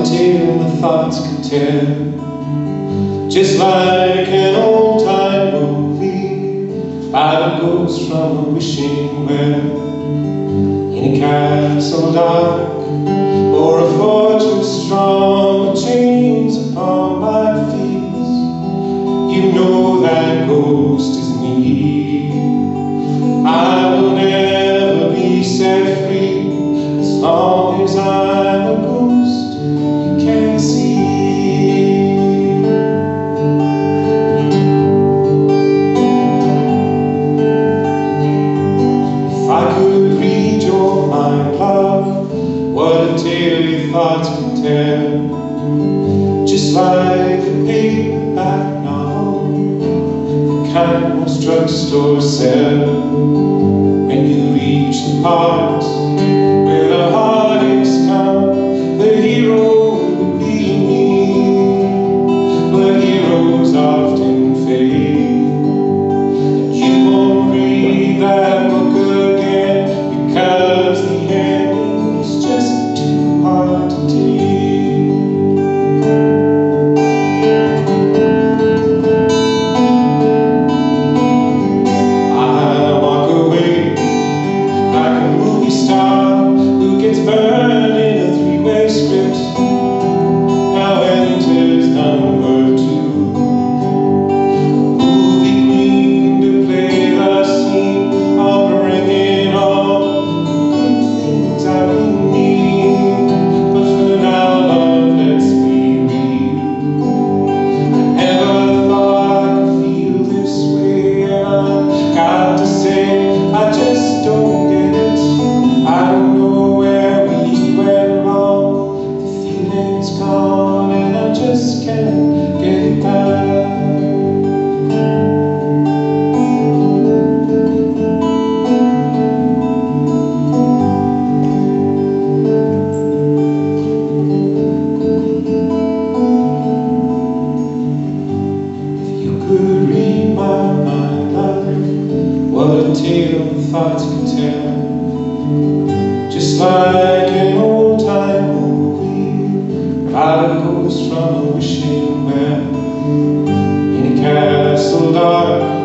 tale my thoughts could tell, just like an old-time movie about a ghost from a wishing well, in a castle dark or a fortress strong with chains upon my feet. You know that ghost is me. I will never be set free as long as I'm a ghost you can't see. If I could read your mind, love, what a tale your thoughts could tell, just like a paperback novel, the kind most drugstores sell. When you reach the part where the heartaches come, the hero would be me, but heroes often fade, and you won't read that book again because the ending is just too hard to take. What a tale the thoughts could tell, just like an old-time movie about a ghost from a wishing well, in a castle dark